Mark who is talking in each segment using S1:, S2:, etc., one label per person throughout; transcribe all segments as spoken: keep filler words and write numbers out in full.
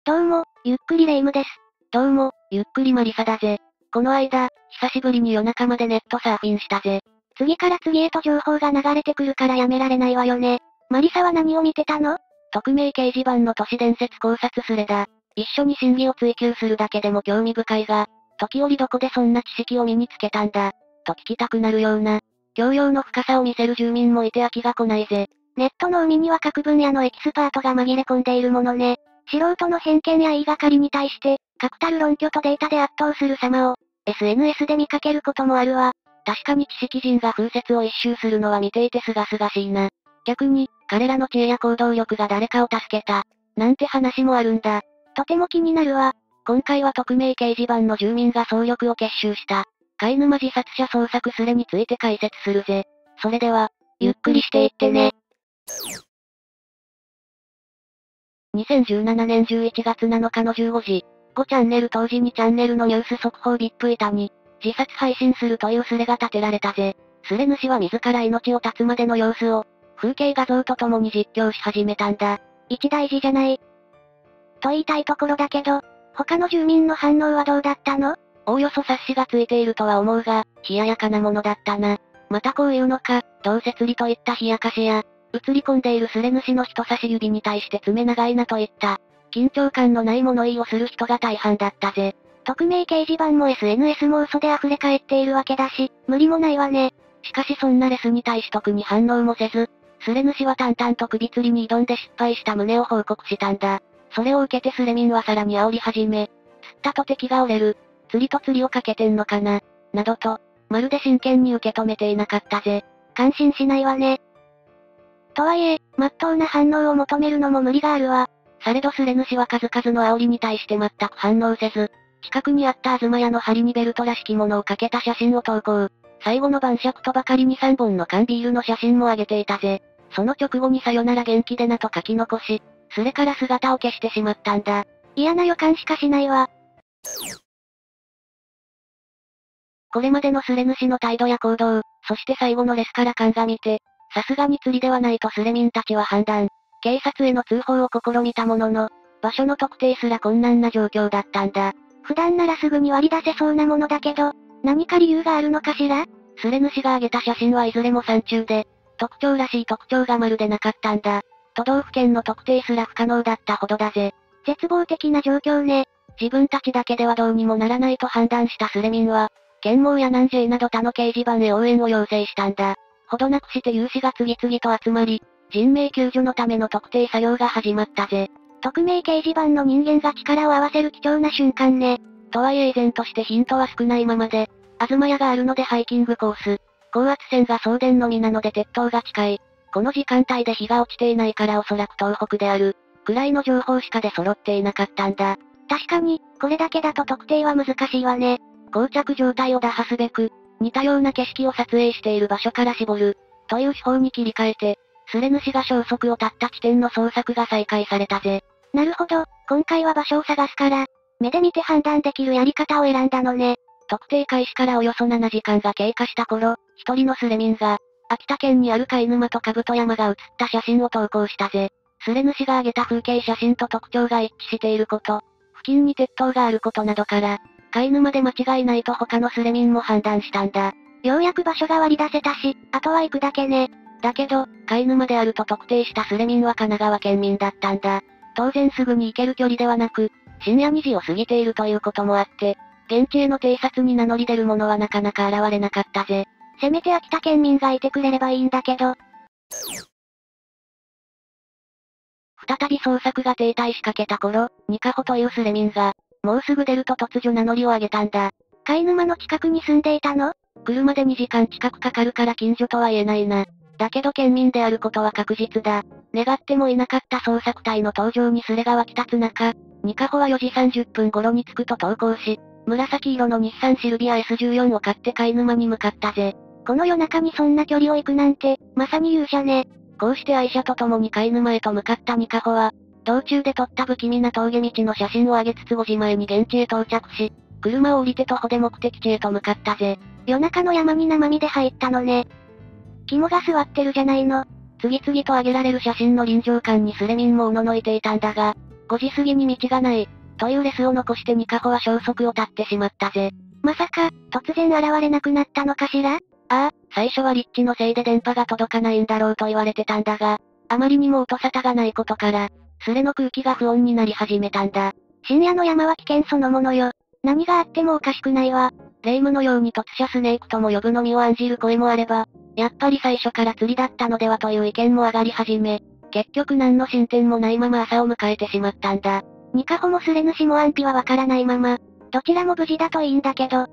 S1: どうも、ゆっくりレ夢ムです。
S2: どうも、ゆっくりマリサだぜ。この間、久しぶりに夜中までネットサーフィンしたぜ。
S1: 次から次へと情報が流れてくるからやめられないわよね。マリサは何を見てたの？
S2: 匿名掲示板の都市伝説考察スレだ。一緒に真偽を追求するだけでも興味深いが、時折どこでそんな知識を身につけたんだ、と聞きたくなるような。教養の深さを見せる住民もいて飽きが来ないぜ。
S1: ネットの海には各分野のエキスパートが紛れ込んでいるものね。素人の偏見や言いがかりに対して、確たる論拠とデータで圧倒する様を、エスエヌエス で見かけることもあるわ。
S2: 確かに知識人が風説を一周するのは見ていて清々しいな。逆に、彼らの知恵や行動力が誰かを助けた、なんて話もあるんだ。
S1: とても気になるわ。
S2: 今回は匿名掲示板の住民が総力を結集した、貝沼自殺者捜索スレについて解説するぜ。それでは、ゆっくりしていってね。にせんじゅうななねんじゅういちがつなのかのじゅうごじ、ごチャンネル当時にチャンネルのニュース速報 ブイアイピー 板に、自殺配信するというスレが立てられたぜ。スレ主は自ら命を絶つまでの様子を、風景画像とともに実況し始めたんだ。
S1: 一大事じゃない。と言いたいところだけど、他の住民の反応はどうだったの？
S2: おおよそ察しがついているとは思うが、冷ややかなものだったな。またこういうのか、どうせ釣りといった冷やかしや、映り込んでいるスレ主の人差し指に対して爪長いなといった、緊張感のない物言いをする人が大半だったぜ。
S1: 匿名掲示板も エスエヌエス も嘘で溢れ返っているわけだし、無理もないわね。
S2: しかしそんなレスに対し特に反応もせず、スレ主は淡々と首吊りに挑んで失敗した旨を報告したんだ。それを受けてスレ民はさらに煽り始め、釣ったと敵が折れる、釣りと釣りをかけてんのかな、などと、まるで真剣に受け止めていなかったぜ。
S1: 感心しないわね。とはいえ、真っ当な反応を求めるのも無理があるわ。
S2: されどスレ主は数々の煽りに対して全く反応せず、近くにあった東屋の針にベルトらしきものをかけた写真を投稿。最後の晩酌とばかりにさんぼんの缶ビールの写真も上げていたぜ。その直後にさよなら元気でなと書き残し、スレから姿を消してしまったんだ。
S1: 嫌な予感しかしないわ。
S2: これまでのスレ主の態度や行動、そして最後のレスから鑑みて、さすがに釣りではないとスレ民たちは判断。警察への通報を試みたものの、場所の特定すら困難な状況だったんだ。
S1: 普段ならすぐに割り出せそうなものだけど、何か理由があるのかしら？
S2: スレ主が上げた写真はいずれも山中で、特徴らしい特徴がまるでなかったんだ。都道府県の特定すら不可能だったほどだぜ。
S1: 絶望的な状況ね。
S2: 自分たちだけではどうにもならないと判断したスレ民は、県網や南 J など他の掲示板へ応援を要請したんだ。ほどなくして有志が次々と集まり、人命救助のための特定作業が始まったぜ。
S1: 匿名掲示板の人間が力を合わせる貴重な瞬間ね。
S2: とはいえ依然としてヒントは少ないままで、東屋があるのでハイキングコース。高圧線が送電のみなので鉄塔が近い。この時間帯で日が落ちていないからおそらく東北である。くらいの情報しか出揃っていなかったんだ。
S1: 確かに、これだけだと特定は難しいわね。
S2: 膠着状態を打破すべく、似たような景色を撮影している場所から絞る、という手法に切り替えて、スレ主が消息を絶った地点の捜索が再開されたぜ。
S1: なるほど、今回は場所を探すから、目で見て判断できるやり方を選んだのね。
S2: 特定開始からおよそななじかんが経過した頃、一人のスレ民が、秋田県にある貝沼と兜山が写った写真を投稿したぜ。スレ主が上げた風景写真と特徴が一致していること、付近に鉄塔があることなどから、貝沼で間違いないと他のスレ民も判断したんだ。
S1: ようやく場所が割り出せたし、あとは行くだけね。
S2: だけど、貝沼であると特定したスレ民は神奈川県民だったんだ。当然すぐに行ける距離ではなく、深夜にじを過ぎているということもあって、現地への偵察に名乗り出る者はなかなか現れなかったぜ。
S1: せめて秋田県民がいてくれればいいんだけど。
S2: 再び捜索が停滞しかけた頃、ニカホというスレ民が、もうすぐ出ると突如名乗りを上げたんだ。
S1: 貝沼の近くに住んでいたの？
S2: 車でにじかん近くかかるから近所とは言えないな。だけど県民であることは確実だ。願ってもいなかった捜索隊の登場にスレが湧き立つ中、ニカホはよじさんじゅっぷん頃に着くと投稿し、紫色の日産シルビア エスじゅうよん を買って貝沼に向かったぜ。
S1: この夜中にそんな距離を行くなんて、まさに勇者ね。
S2: こうして愛車と共に貝沼へと向かったニカホは、道中で撮った不気味な峠道の写真を上げつつごじまえに現地へ到着し、車を降りて徒歩で目的地へと向かったぜ。
S1: 夜中の山に生身で入ったのね。肝が据わってるじゃないの。
S2: 次々と上げられる写真の臨場感にスレ民もおののいていたんだが、 ごじ過ぎに道がない。というレスを残してニカホは消息を絶ってしまったぜ。
S1: まさか、突然現れなくなったのかしら？
S2: ああ、最初は立地のせいで電波が届かないんだろうと言われてたんだが、あまりにも音沙汰がないことから、スレの空気が不穏になり始めたんだ。
S1: 深夜の山は危険そのものよ。何があってもおかしくないわ。
S2: 霊夢のように突如スネークとも呼ぶのみを案じる声もあれば、やっぱり最初から釣りだったのではという意見も上がり始め、結局何の進展もないまま朝を迎えてしまったんだ。
S1: ニカホもスレ主も安否はわからないまま、どちらも無事だといいんだけど。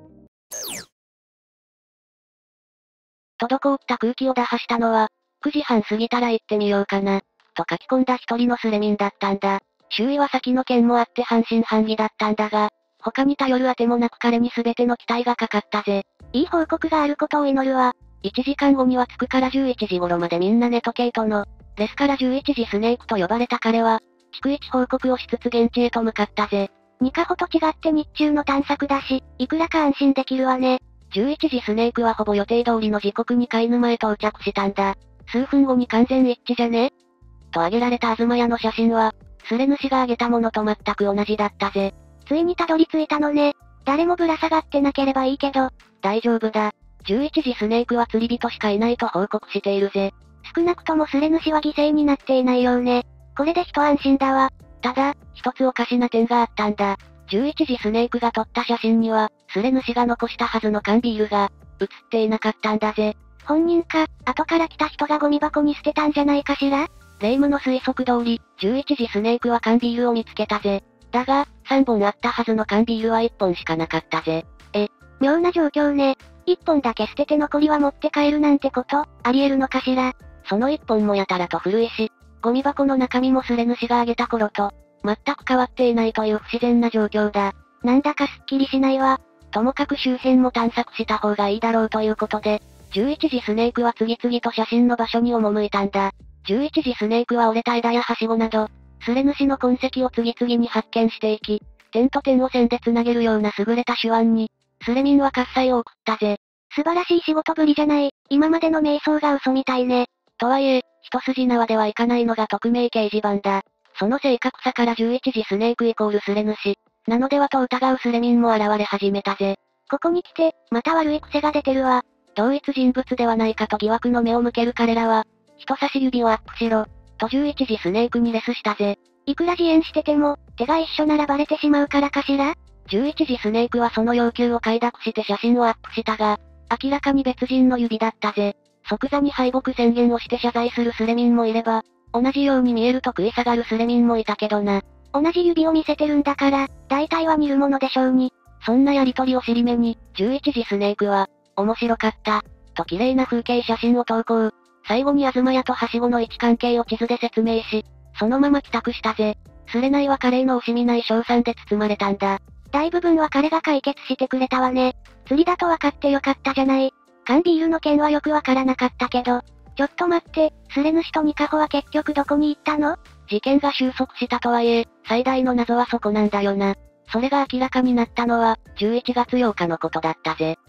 S2: 滞った空気を打破したのは、くじはん過ぎたら行ってみようかな、と書き込んだ一人のスレミンだったんだ。周囲は先の件もあって半信半疑だったんだが、他に頼る当てもなく彼に全ての期待がかかったぜ。
S1: いい報告があることを祈るわ。
S2: いちじかんごには着くからじゅういちじ頃までみんな寝とけーとの。レスからじゅういちじスネークと呼ばれた彼は、逐一報告をしつつ現地へと向かったぜ。
S1: ニカホと違って日中の探索だし、いくらか安心できるわね。
S2: じゅういちじスネークはほぼ予定通りの時刻に貝沼へ到着したんだ。数分後に完全一致じゃねと挙げられた東屋の写真は、スレ主が挙げたものと全く同じだったぜ。
S1: ついにたどり着いたのね。誰もぶら下がってなければいいけど。
S2: 大丈夫だ。じゅういちじスネークは釣り人しかいないと報告しているぜ。
S1: 少なくともスレ主は犠牲になっていないようね。これで一安心だわ。
S2: ただ、一つおかしな点があったんだ。じゅういちじスネークが撮った写真には、スレ主が残したはずの缶ビールが、写っていなかったんだぜ。
S1: 本人か、後から来た人がゴミ箱に捨てたんじゃないかしら？
S2: 霊夢の推測通り、じゅういちじスネークは缶ビールを見つけたぜ。だが、さんぼんあったはずの缶ビールはいっぽんしかなかったぜ。
S1: え、妙な状況ね。いっぽんだけ捨てて残りは持って帰るなんてこと、ありえるのかしら？
S2: そのいっぽんもやたらと古いし、ゴミ箱の中身もスレ主があげた頃と、全く変わっていないという不自然な状況だ。
S1: なんだかすっきりしないわ。
S2: ともかく周辺も探索した方がいいだろうということで、じゅういちじスネークは次々と写真の場所に赴いたんだ。じゅういちじスネークは折れた枝やはしごなど、スレ主の痕跡を次々に発見していき、点と点を線で繋げるような優れた手腕に、スレミンは喝采を送ったぜ。
S1: 素晴らしい仕事ぶりじゃない。今までの瞑想が嘘みたいね。
S2: とはいえ、一筋縄ではいかないのが匿名掲示板だ。その正確さからじゅういちじスネークイコールスレ主。なのではと疑うスレミンも現れ始めたぜ。
S1: ここに来て、また悪い癖が出てるわ。
S2: 同一人物ではないかと疑惑の目を向ける彼らは、人差し指をアップしろ、とじゅういちじスネークにレスしたぜ。
S1: いくら自演してても、手が一緒ならバレてしまうからかしら？
S2: じゅういちじスネークはその要求を快諾して写真をアップしたが、明らかに別人の指だったぜ。即座に敗北宣言をして謝罪するスレミンもいれば、同じように見えると食い下がるスレミンもいたけどな。
S1: 同じ指を見せてるんだから、大体は似るものでしょうに。
S2: そんなやりとりを尻目に、じゅういちじスネークは、面白かった、と綺麗な風景写真を投稿。最後に東屋とはしごの位置関係を地図で説明し、そのまま帰宅したぜ。スレナイはカレーの惜しみない賞賛で包まれたんだ。
S1: 大部分は彼が解決してくれたわね。釣りだと分かってよかったじゃない。缶ビールの件はよくわからなかったけど。ちょっと待って、スレ主とニカホは結局どこに行ったの？
S2: 事件が収束したとはいえ、最大の謎はそこなんだよな。それが明らかになったのは、じゅういちがつようかのことだったぜ。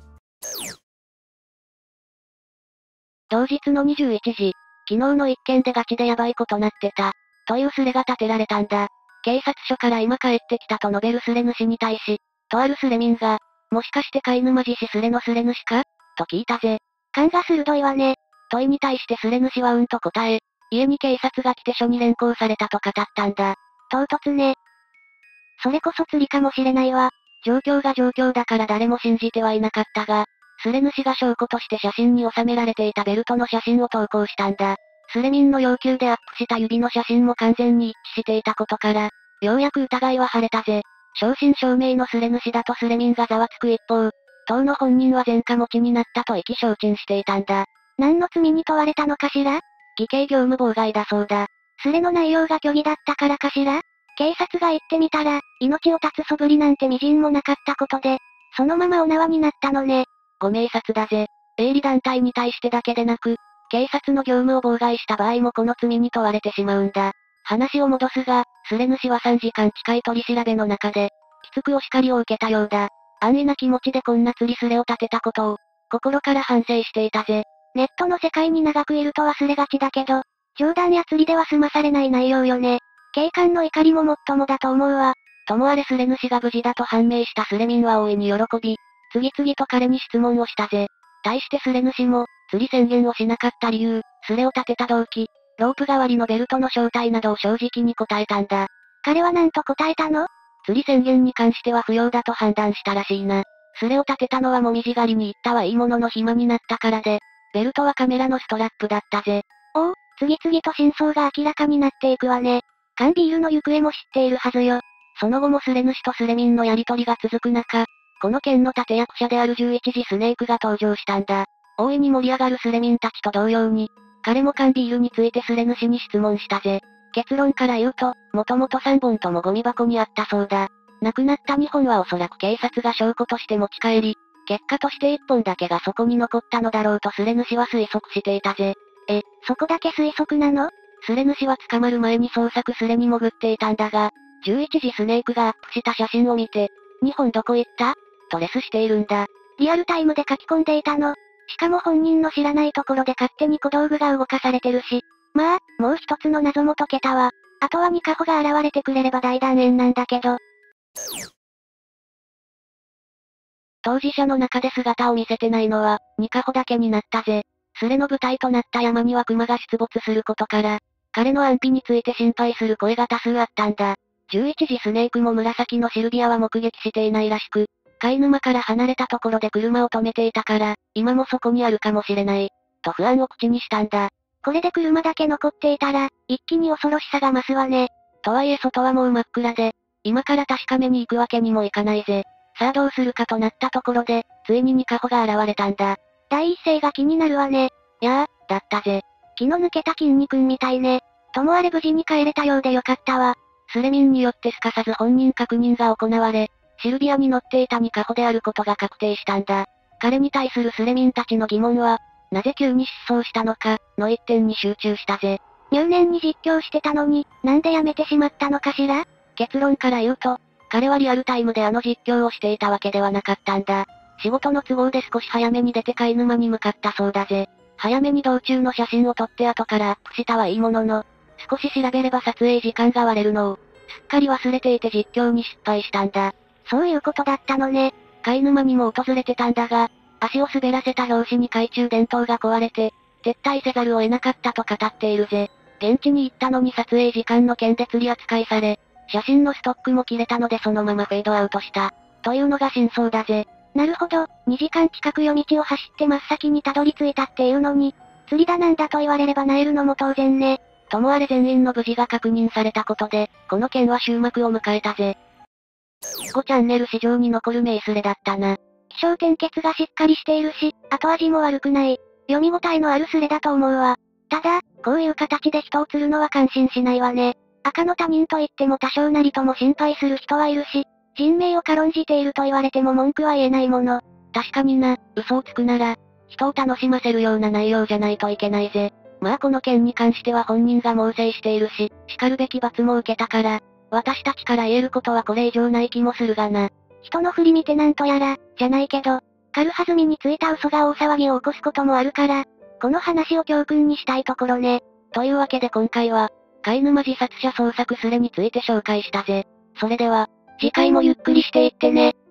S2: 同日のにじゅういちじ、昨日の一件でガチでヤバいことなってた、というスレが立てられたんだ。警察署から今帰ってきたと述べるスレ主に対し、とあるスレ民が、もしかして貝沼寺市スレのスレ主かと聞いたぜ。
S1: 勘が鋭いわね。
S2: 問いに対してスレ主はうんと答え、家に警察が来て署に連行されたと語ったんだ。
S1: 唐突ね。それこそ釣りかもしれないわ。
S2: 状況が状況だから誰も信じてはいなかったが、スレ主が証拠として写真に収められていたベルトの写真を投稿したんだ。スレ民の要求でアップした指の写真も完全に一致していたことから、ようやく疑いは晴れたぜ。正真正銘のスレ主だとスレ民がざわつく一方、当の本人は前科持ちになったと意気消沈していたんだ。
S1: 何の罪に問われたのかしら？
S2: 偽計業務妨害だそうだ。
S1: スレの内容が虚偽だったからかしら？警察が行ってみたら、命を絶つ素振りなんて微塵もなかったことで、そのままお縄になったのね。
S2: ご明察だぜ。営利団体に対してだけでなく、警察の業務を妨害した場合もこの罪に問われてしまうんだ。話を戻すが、スレ主はさんじかん近い取り調べの中で、きつくお叱りを受けたようだ。安易な気持ちでこんな釣りスレを立てたことを、心から反省していたぜ。
S1: ネットの世界に長くいると忘れがちだけど、冗談や釣りでは済まされない内容よね。 警官の怒りももっともだと思うわ。
S2: ともあれスレ主が無事だと判明したスレミンは大いに喜び、次々と彼に質問をしたぜ。対してスレ主も、釣り宣言をしなかった理由、スレを立てた動機、ロープ代わりのベルトの正体などを正直に答えたんだ。
S1: 彼は何と答えたの？
S2: 釣り宣言に関しては不要だと判断したらしいな。スレを立てたのはもみじ狩りに行ったはいいものの暇になったからで、ベルトはカメラのストラップだったぜ。
S1: おお、次々と真相が明らかになっていくわね。缶ビールの行方も知っているはずよ。
S2: その後もスレ主とスレミンのやりとりが続く中、この件の立役者であるじゅういちじスネークが登場したんだ。大いに盛り上がるスレミンたちと同様に、彼も缶ビールについてスレ主に質問したぜ。結論から言うと、もともとさんぼんともゴミ箱にあったそうだ。亡くなったにほんはおそらく警察が証拠として持ち帰り、結果としていっぽんだけがそこに残ったのだろうとスレ主は推測していたぜ。
S1: え、そこだけ推測なの？
S2: スレ主は捕まる前に捜索スレに潜っていたんだが、じゅういちじスネークがアップした写真を見て、にほんどこ行った？とレスしているんだ。
S1: リアルタイムで書き込んでいたの。しかも本人の知らないところで勝手に小道具が動かされてるし。まあ、もう一つの謎も解けたわ。あとはニカホが現れてくれれば大団円なんだけど。
S2: 当事者の中で姿を見せてないのは、ニカホだけになったぜ。スレの舞台となった山には熊が出没することから、彼の安否について心配する声が多数あったんだ。じゅういちじスネークも紫のシルビアは目撃していないらしく、貝沼から離れたところで車を止めていたから、今もそこにあるかもしれない。と不安を口にしたんだ。
S1: これで車だけ残っていたら、一気に恐ろしさが増すわね。
S2: とはいえ外はもう真っ暗で、今から確かめに行くわけにもいかないぜ。さあどうするかとなったところで、ついにニカホが現れたんだ。
S1: 第一声が気になるわね。
S2: やあ、だったぜ。
S1: 気の抜けた筋肉みたいね。ともあれ無事に帰れたようでよかったわ。
S2: スレミンによってすかさず本人確認が行われ、シルビアに乗っていたニカホであることが確定したんだ。彼に対するスレミンたちの疑問は、なぜ急に失踪したのか、の一点に集中したぜ。
S1: 入念に実況してたのに、なんでやめてしまったのかしら？
S2: 結論から言うと、彼はリアルタイムであの実況をしていたわけではなかったんだ。仕事の都合で少し早めに出て貝沼に向かったそうだぜ。早めに道中の写真を撮って後からアップしたはいいものの、少し調べれば撮影時間が割れるのを、すっかり忘れていて実況に失敗したんだ。
S1: そういうことだったのね。
S2: 貝沼にも訪れてたんだが、足を滑らせた拍子に懐中電灯が壊れて、撤退せざるを得なかったと語っているぜ。現地に行ったのに撮影時間の件で釣り扱いされ、写真のストックも切れたのでそのままフェードアウトした。というのが真相だぜ。
S1: なるほど、にじかん近く夜道を走って真っ先にたどり着いたっていうのに、釣りだなんだと言われれば萎えるのも当然ね。
S2: ともあれ全員の無事が確認されたことで、この件は終幕を迎えたぜ。ごチャンネル史上に残る名スレだったな。
S1: 起承転結がしっかりしているし、後味も悪くない。読み応えのあるスレだと思うわ。ただ、こういう形で人を釣るのは感心しないわね。赤の他人といっても多少なりとも心配する人はいるし、人命を軽んじていると言われても文句は言えないもの。
S2: 確かにな、嘘をつくなら、人を楽しませるような内容じゃないといけないぜ。まあこの件に関しては本人が猛省しているし、叱るべき罰も受けたから、私たちから言えることはこれ以上ない気もするがな。
S1: 人の振り見てなんとやら、じゃないけど、軽はずみについた嘘が大騒ぎを起こすこともあるから、この話を教訓にしたいところね。
S2: というわけで今回は、貝沼自殺者捜索スレについて紹介したぜ。それでは、次回もゆっくりしていってね。